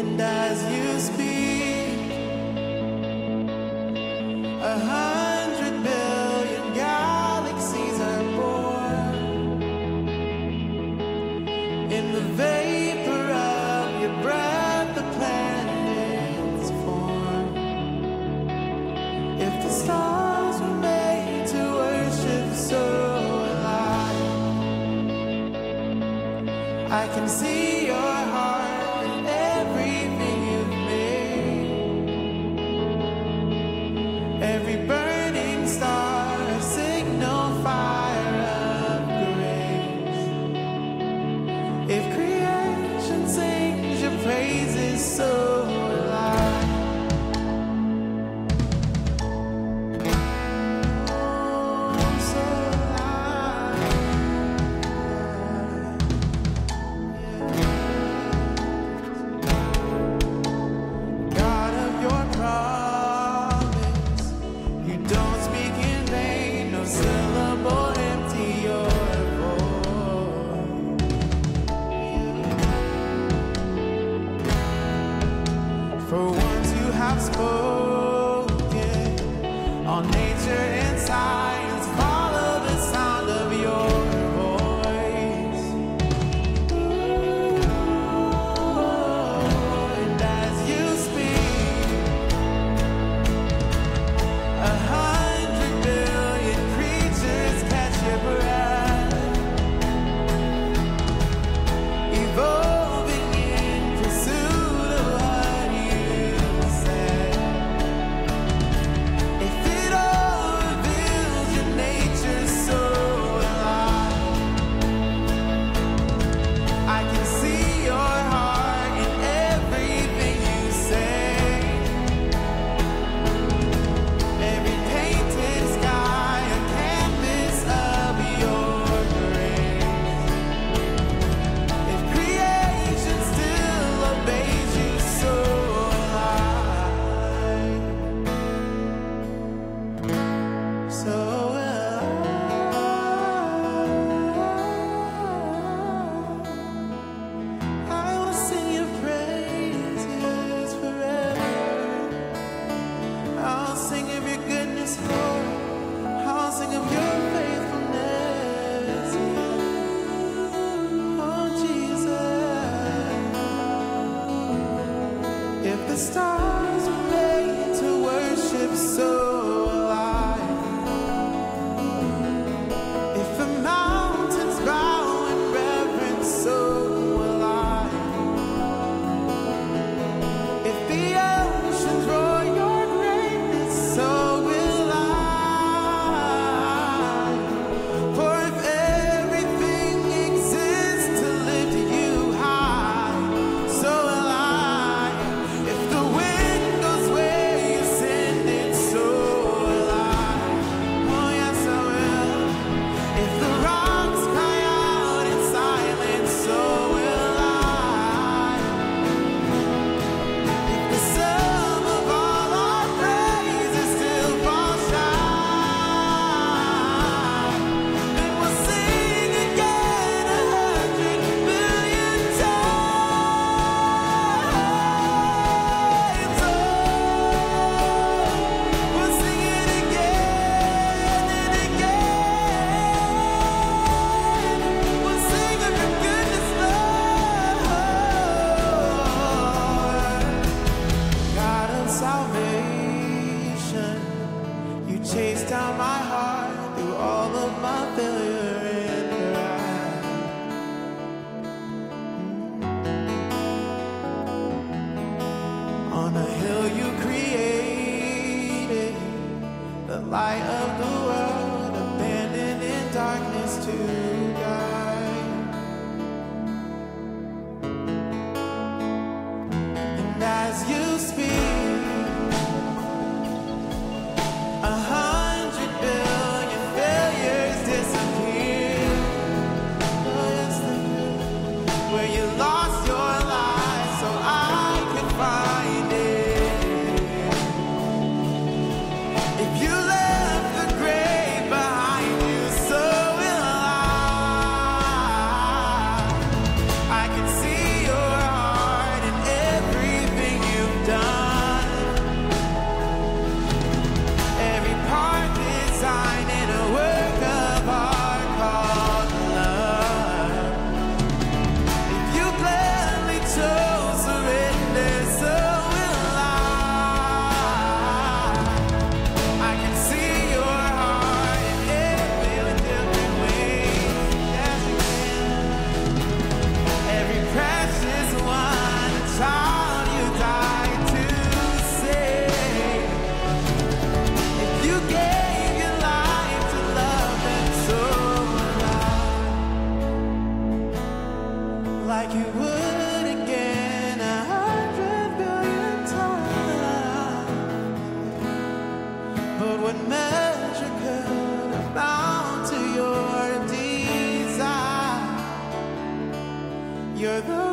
And as you speak, 100 billion galaxies are born. In the vapor of your breath, the planets form. If the stars were made to worship, so alive, I can see your heart in everything you've made. Every burning star, a signal fire of grace. If creation sings your praises, so alive. Oh, so alive. God of your promise, you don't speak in vain, no syllable empty your voice. For once you have spoken, all nature and science follow the sound of your voice. And as you speak, 100 billion creatures catch your breath, evolving in pursuit of what you said. If it all reveals your nature so alive, I can see your heart in everything you say. Every painted sky, a canvas of your grace. If creation still obeys you, so alive, so alive. I will sing your praises forever. I'll sing of your goodness, Lord. I'll sing of your faithfulness. Oh, Jesus. If the stars were made to worship, so alive. If the mountains bow in reverence, so alive. If the oceans roar your greatness, so will I. For if everything exists to lift you high, so will I. If the wind goes where you send it, so will I. Oh yes, I will. If the rocks cry out in silence, so will I. If the sum of all our praises still falls short, then we'll sing again 100 billion times. Oh, we'll sing it again and again. We'll sing of your goodness, Lord. God of salvation, you chased down my heart through all of my failure and pride. On a hill you created, the light of the world, abandoned in darkness to die. And as you speak, 100 billion failures disappear. Oh, yes, they do. Where you lost your life so I could find it. If you left the grave behind you, so will I. like you would again 100 billion times. But what measure could amount to your desire? You're the